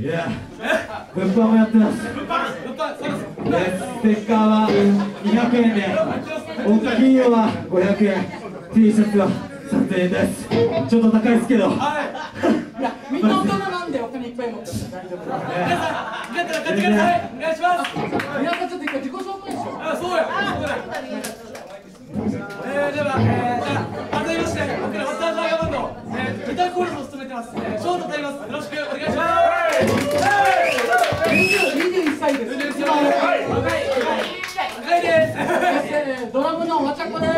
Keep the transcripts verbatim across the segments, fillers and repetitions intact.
いや、物販もやってます。ステッカーはにひゃくえんで、大きいのはごひゃくえん、T シャツはさんぜんえんです。ちょっと高いですけど。 いや、みんな大人なんでお金いっぱい持ってるんで大丈夫です。皆さん、買ってください。お願いします。皆さん、ちょっと一回自己紹介しよう。あ、そうや。えー、では、えー、じゃあ、改めまして、僕らマスターズアイアバンド、えー、ギターコーラスを務めてます。えー、ショートと言います。よろしくお願いします。にじゅういっさいです。一番若い。若いです。ドラムのわちゃこです。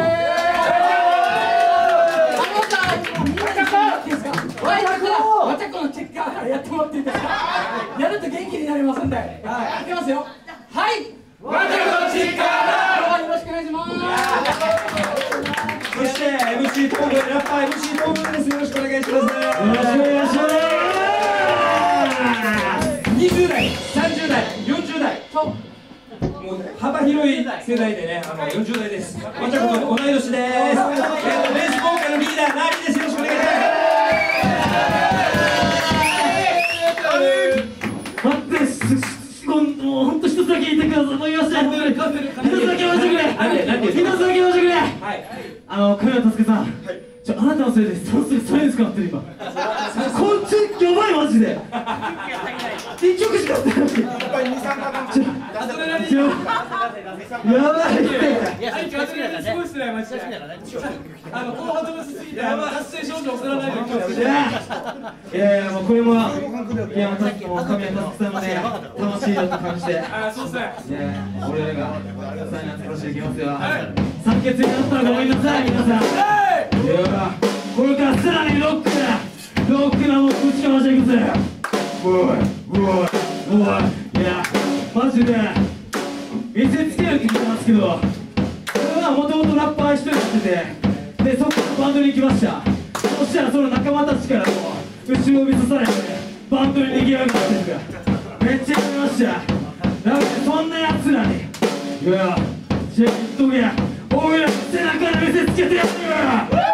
わちゃこのチェッカーからやってもらっていいですか。やると元気になりますんで、はい、いきますよ。はい、わちゃこのチェッカー、よろしくお願いします。 そして エムシー トーム、ラッパー エムシー トームです。よろしくお願いします。よろしくお願いします。にじゅう代、さんじゅう代、よんじゅう代、もう幅広い世代でね、あのよんじゅう代です。わちゃこと同い年です。ベースボーカルのリーダーナーリです。よろしくお願いします。もう本当一つだけ言ってください。もう言いました。一つだけ言わせてくれ。一つだけ言わせてくれ。はい。あの神谷佑さん。ちょあなたのせいでそのせいそれですかって今。こっちやばいマジで。一曲しかやってない。やばい。いやすごいっすねマジで。あの後半飛ばしすぎて達成症状を恐れないで今日。いやいやもうこれもいやもう神谷佑さんもね楽しいなと感じて。あそうっすね。いや俺らがさんに殺していきますよ。酸欠になったらごめんなさい皆さん。いやこれからさらにロックだ。ロックなもんぶちかましていくぜ。おいおいおい。いやマジで見せつけるって言ってますけど、俺はもともとラッパー一人やってて、でそこからバンドに行きました。そしたらその仲間たちからも後ろ指さされてバンドに逃げ上がってるからめっちゃやりました。だからそんなやつらにいやじゃあ言っとけ、おいら背中で見せつけてやるよ。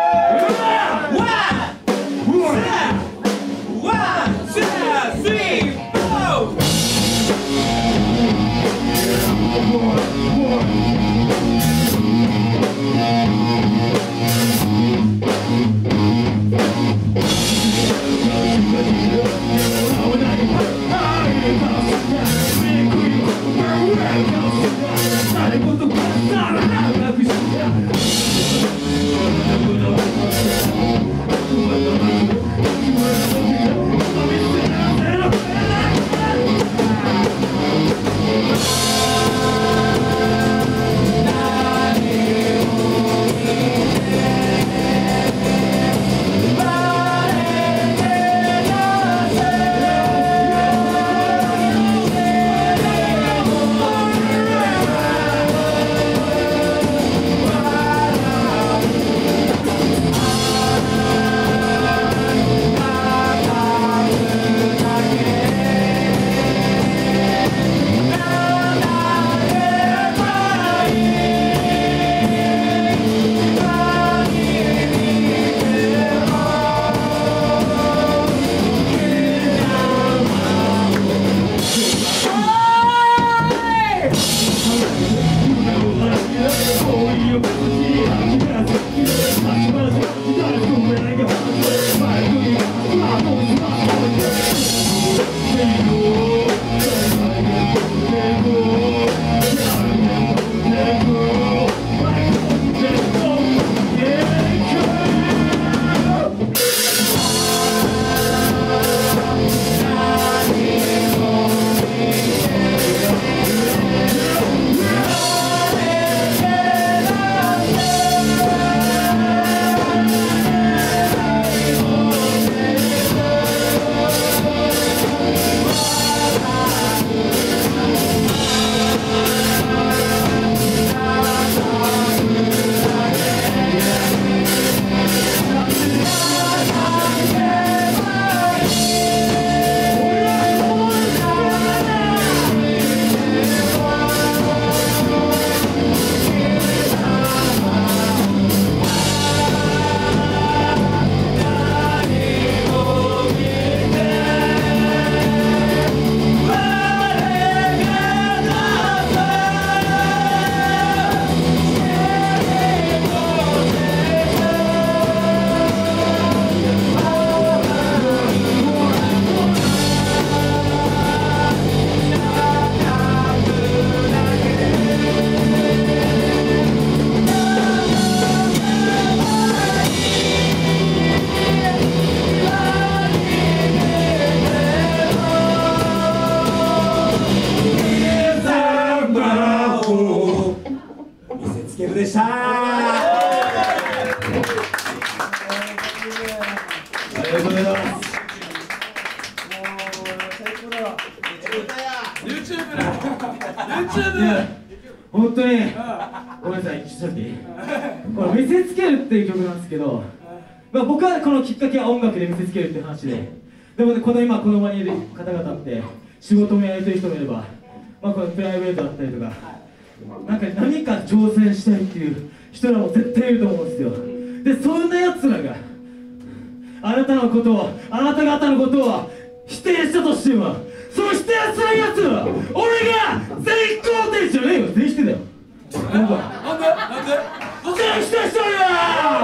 YouTube 本当にごめんなさい、一緒にこれ見せつけるっていう曲なんですけど、まあ、僕はこのきっかけは音楽で見せつけるっていう話で、でもね、この今この場にいる方々って仕事もやりたい人もいれば、まあ、このプライベートだったりとか、なんか何か挑戦したいっていう人らも絶対いると思うんですよ。でそんなやつらがあなたのことを、あなた方のことを否定したとしても、その否定するやつは俺が全員肯定じゃねえよ。全員否定だよ。なんかなんでなんで全員否定してるよ。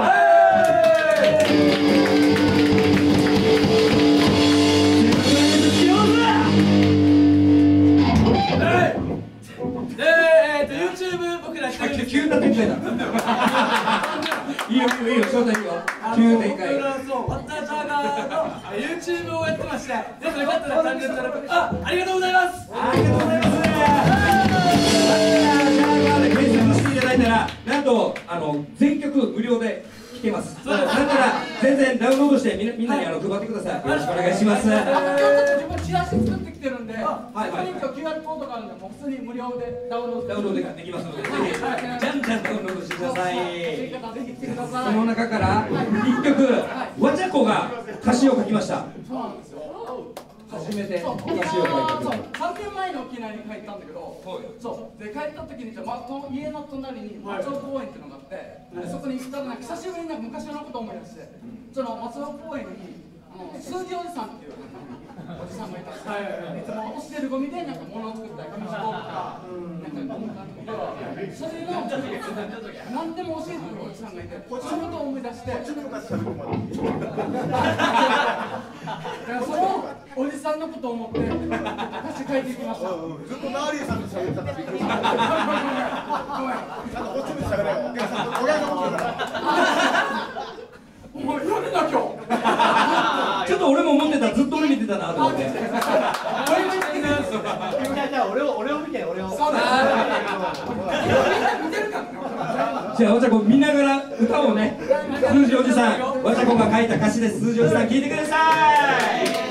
で、えーと YouTube 僕らしてるんですけど、 急な展開だ。いいよいいよいいよ、招待いいよ。急展開。 僕らそうワッターチャーガーの YouTube をやってまして、ぜひよかったらチャンネル登録、あ、ありがとうございます。 ありがとうございます。ワッターチャーガーで検索していただいたら、なんとあの全曲無料で聴けます。だから全然ダウンロードしてみんなみんなにあの配ってください。よろしくお願いします。 今日ちょっと自分チラシ作ってきてるんで、 はいはい、 今日 キューアール コードがあるんで、もう普通に無料でダウンロードダウンロードできますので、ぜひじゃんじゃんダウンロードしてください。 ぜひ来てください。 その中から一曲、わちゃこが歌詞を書きました。 そうなんですよ。 初めて歌そう詞を書いた曲。 さんねんまえに沖縄に帰ったんだけど、そうで帰った時に、ま、家の隣に松尾公園っていうのがあって、でそこに行ったら久しぶりになんか昔のことを思い出して、その松尾公園にあの数字おじさんっていうおじさんがいたんですよ。いつも落ちてるゴミでなんか物を作ったり紙飛行とかなんかゴミ缶とか、それの何でも教えてくるおじさんがいて、そのことを思い出して、だからそのおじさんのことを思って歌詞書いていきました。 ずっとナーリーさんと喋ってたからびっくりした。ごめん。なんかこっちで喋れよ。お客さんと親のことだから。 もうやめな今日。 ちょっと俺も思ってた、ずっと俺見てたなと思って。 じゃあ俺を俺を見て俺を。 そうだ。見てるからね。 じゃあわちゃこ見ながら歌をね、数字おじさん、わちゃこが書いた歌詞です。数字おじさん聞いてください。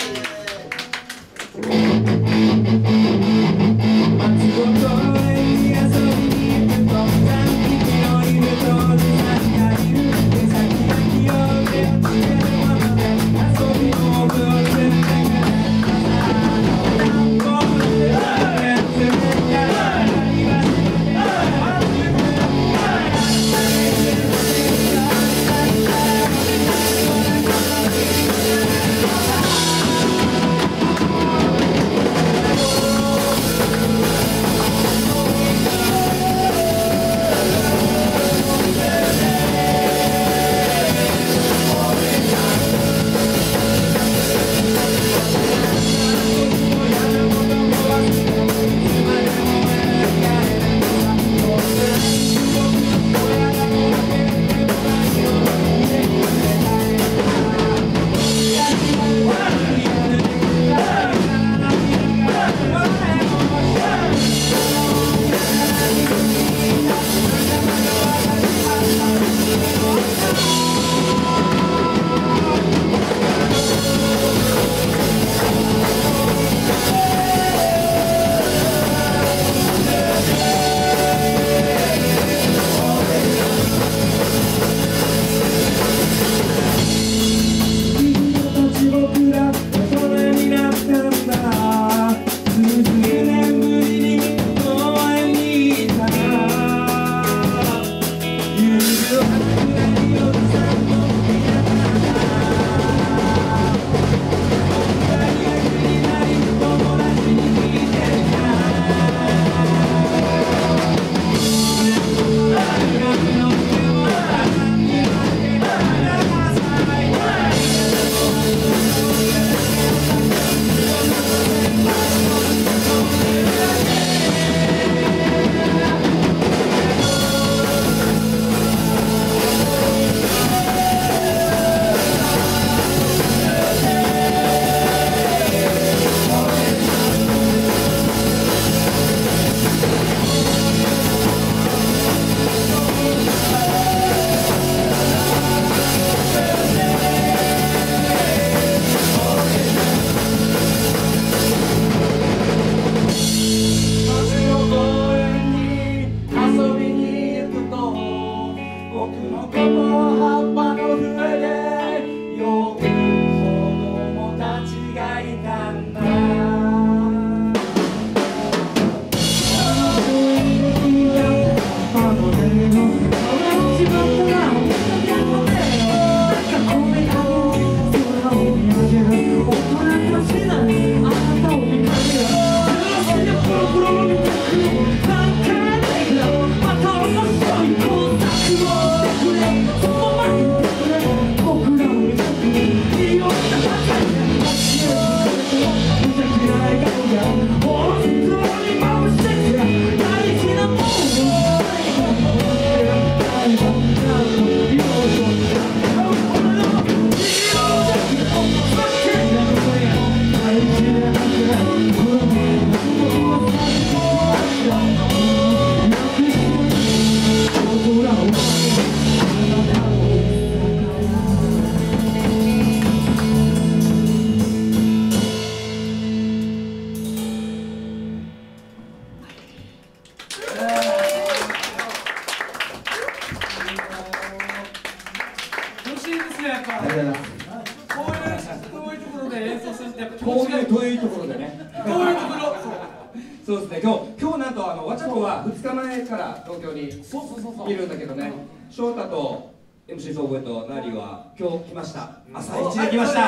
そうですね、今日、今日なんとあのわちゃこはふつかまえから東京にいるんだけどね、翔太と エムシー 総合とナリは今日来ました。朝一で来ました。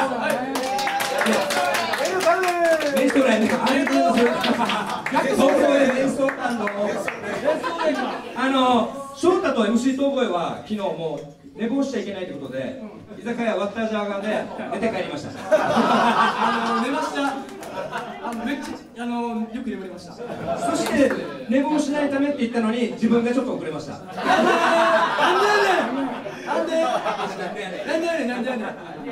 メンストライね、ありがとうございます。東京でメンストランドあの翔太と エムシー 総合は昨日もう寝坊しちゃいけないということで、居酒屋ワッタージャーガーで寝て帰りました。 あの寝ました。あのめっちゃあのよく眠りました。 そして寝坊しないためって言ったのに自分がちょっと遅れました。 なんでなんでなんでやねんなんでやねんなんでやねんなんでやねん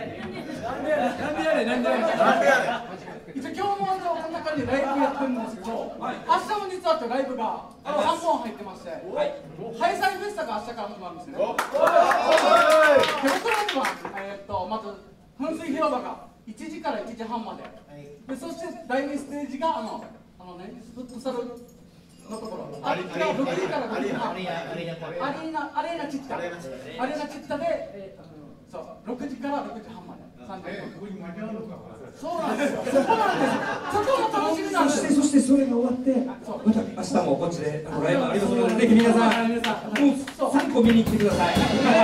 なんでやねん一応今日もこんな感じでライブやってるんですけど、明日も実はライブがさんぼん入ってまして、ハイサイフェスタが明日から始まるんですね。で僕らにはえっとまず噴水広場がいちじからいちじはんまで、でそしてだいにステージがあのあのねフットサルのところ、あれがろくじからごじはん、アリーナアリーナアリーナチッタアリーナチッタで、えー、そうろくじからろくじはんまでさんじゅっぷん。そうなんですよ。そこなんですよ。そこも楽しみなんです。 そしてそしてそれが終わってまた明日もこっちでライブありますので、ぜひ皆さんもうさんこ見に来てください。 明日ね、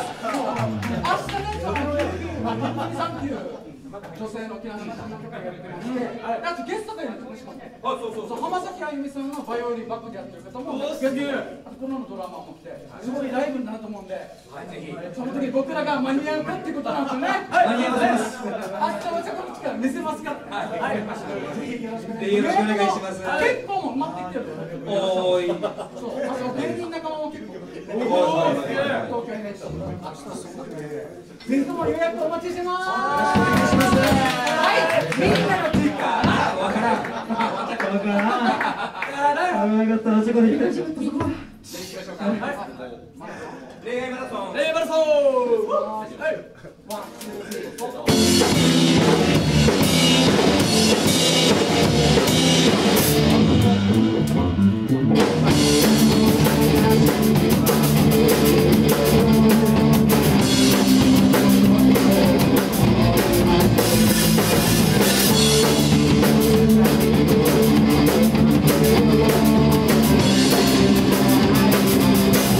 さんっていう女性の沖縄の歌の曲がやってまして、あとゲストがいるんですよ。あ、そうそうそう。浜崎あゆみさんのバイオリンバックでやってる方も、あとこのドラマも来て、すごいライブになると思うんで、その時僕らが間に合うかっていうことなんですよね。 間に合わせます。 明日はじゃあこっちから見せますから。はい。ぜひよろしくお願いします。 結構もう待ってきてる。 おーい。 そう。あと芸人仲間も結構。東京にね。ぜひとも予約お待ちしてます。はい、みんなの追加。わからん。わからん。ありがとう。そこで行きましょう。 恋愛マラソン。 恋愛マラソン。はい。ワン、ツー、スリー、フォ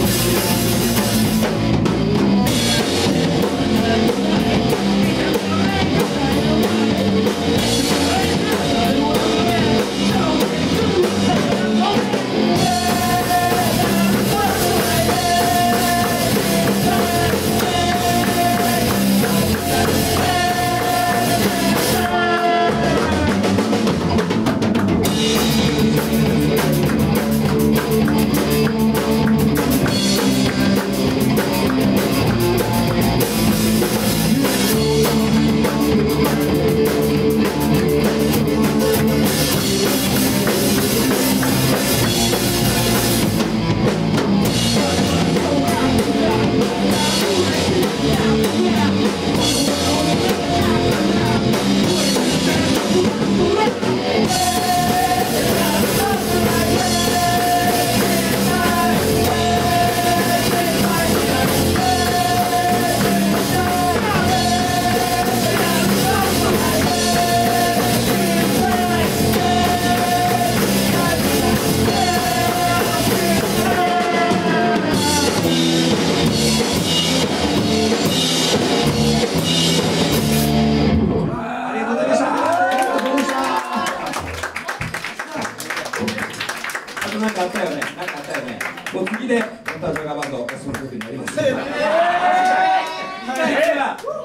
ー。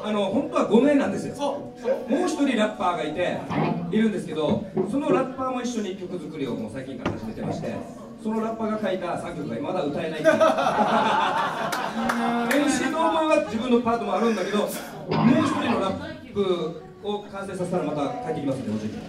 あの本当はごめいなんですよ。 そうそうもう一人ラッパーがいているんですけど、そのラッパーも一緒に曲作りをもう最近から始めてまして、そのラッパーが書いたさんきょくがまだ歌えないっていうエムシー の思いは自分のパートもあるんだけど、もう一人のラップを完成させたらまた帰ってきますんで、おじい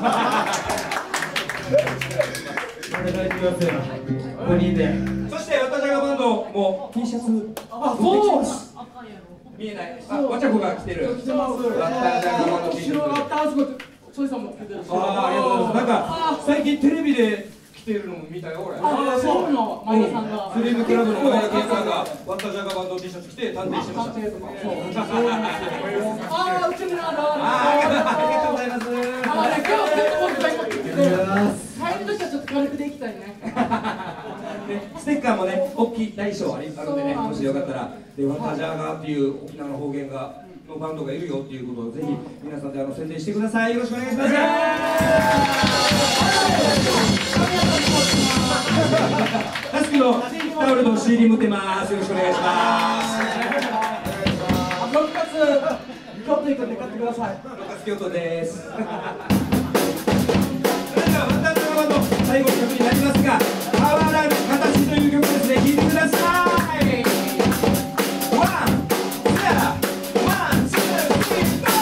お願いしますよ。ごにんで。 そしてわたじゃがバンドも T シャツあ、そう見えない。あ、わちゃこが着てる。 来てます。 わたじゃがバンド T シャツ。 後ろあったあそこちょいさんもつけてるし。 ああ、ありがとうございます。なんか最近テレビで着てるのも見たよ俺。 あ、そうの前田さんが。 スリムクラブの前田健さんがわたじゃがバンド T シャツ着て探偵してました。 探偵とか。そう。そうなんですよ。ああ、うちにあるある。 ありがとうございます。 あ、ね、今日今日僕が今着てて。帰りの時はちょっと軽くで行きたいね。 ステッカーもね、大きい大小あるんでね、もしよかったら、で、わたじゃがっていう沖縄の方言がのバンドがいるよっていうことをぜひ皆さんであの宣伝してください。よろしくお願いします。タスクのタオルの シーディー 持ってます。よろしくお願いします。 ろくがつ京都行くんで買ってください。 ろくがつ京都です。それではわたじゃがバンド最後の曲になりますが、変わらぬ形という曲ですね。聴いてください。ワン、ツー、ワン、ツー、スリー、ゴ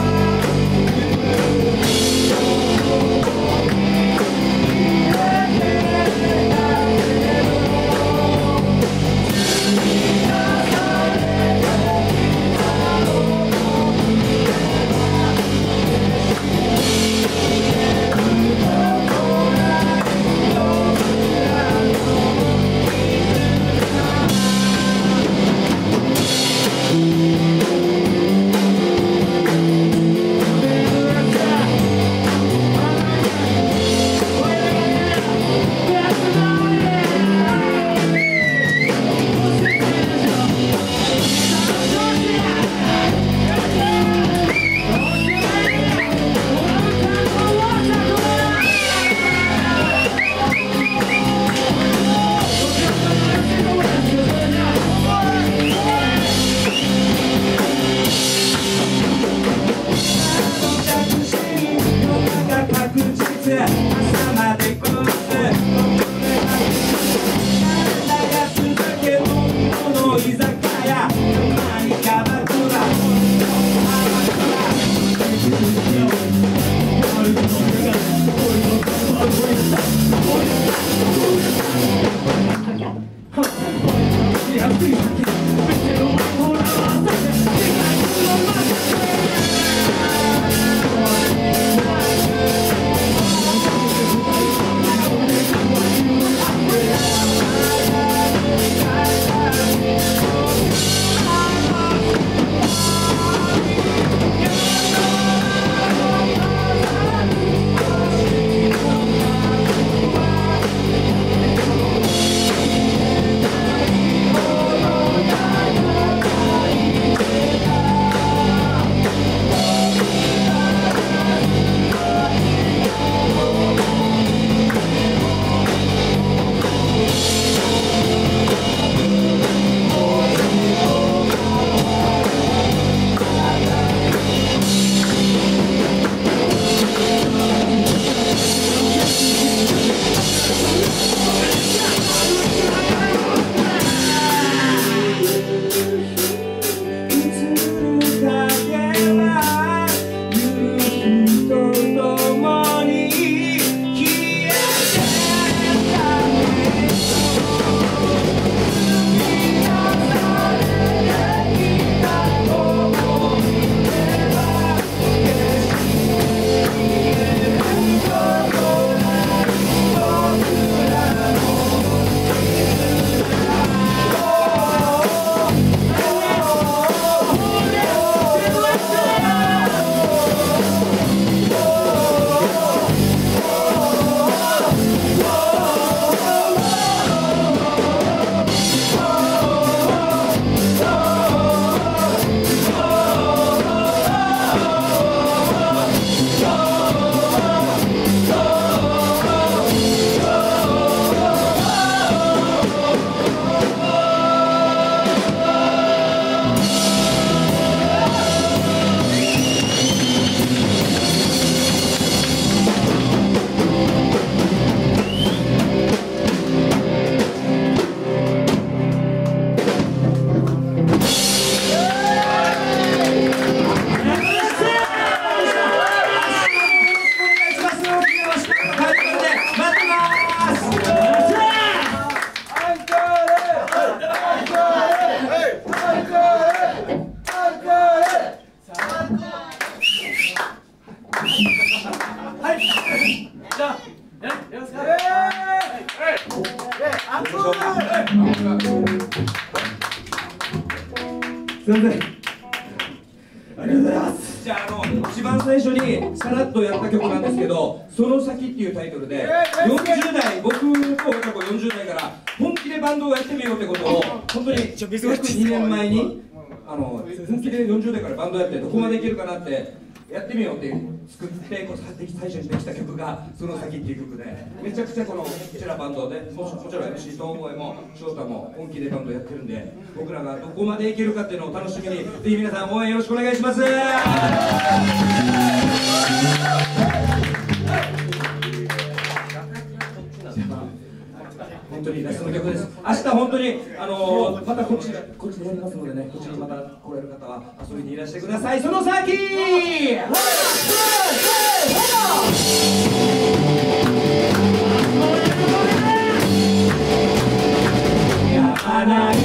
ーすいません。ありがとうございます。 じゃあ、あの一番最初にさらっとやった曲なんですけど「その先」っていうタイトルでよんじゅう代、僕と過去よんじゅう代から本気でバンドをやってみようってことを本当に約にねんまえにあの本気でよんじゅう代からバンドやってどこまでいけるかなってやってみようって作ってこう最初にできた曲が「その先」っていう曲でめちゃくちゃこのうちらバンドでももちろん エムシー 東郷も翔太も本気でバンドやってるんで僕らがどこまでいけるかっていうのを楽しみにぜひ皆さん応援よろしくお願いします。本当にラストの曲です。明日本当にあのー、またこっちこっちでやりますのでね、こっちにまた来れる方は遊びにいらしてください。その先。やまない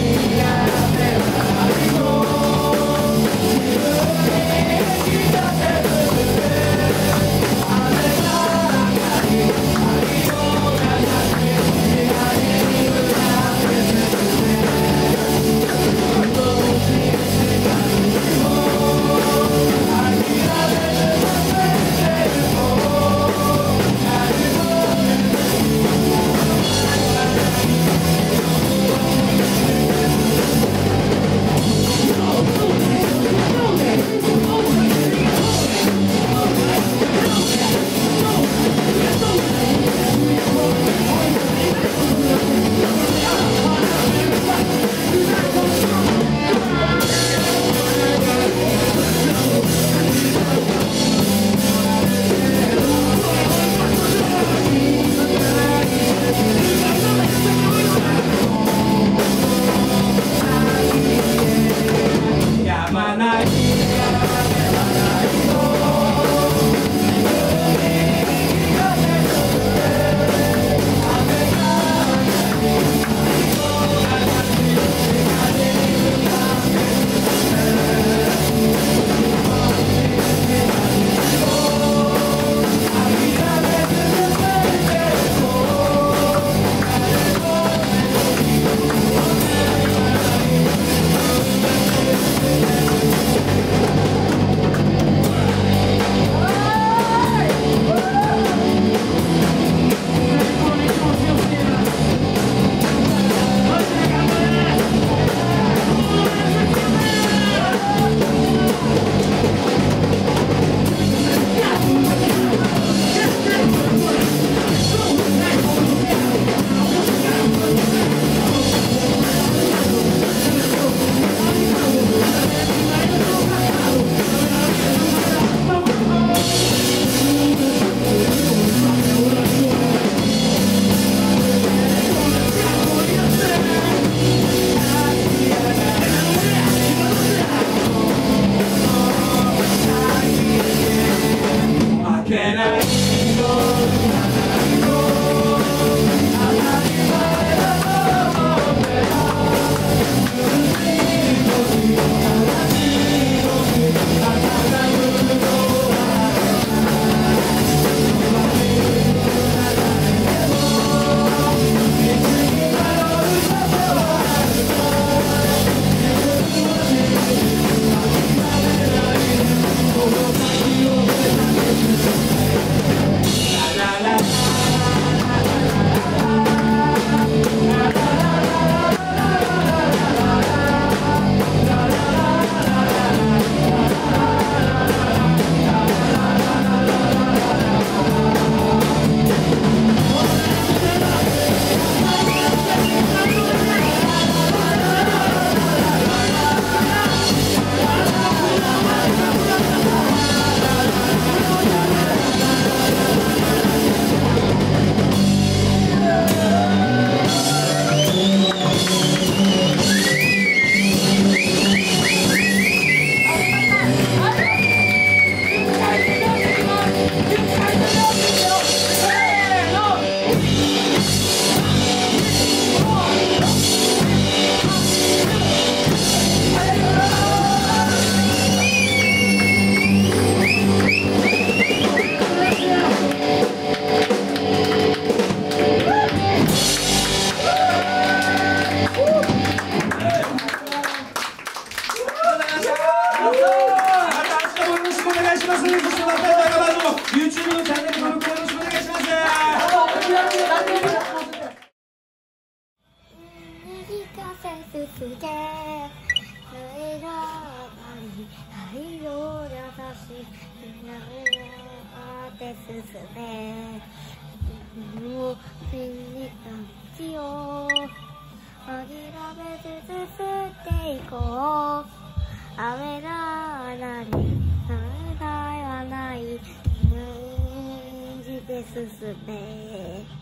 進けないらない太陽優しくなって進めもう手に立ちを諦めず進んでいこう雨ならに問題はない信じて進め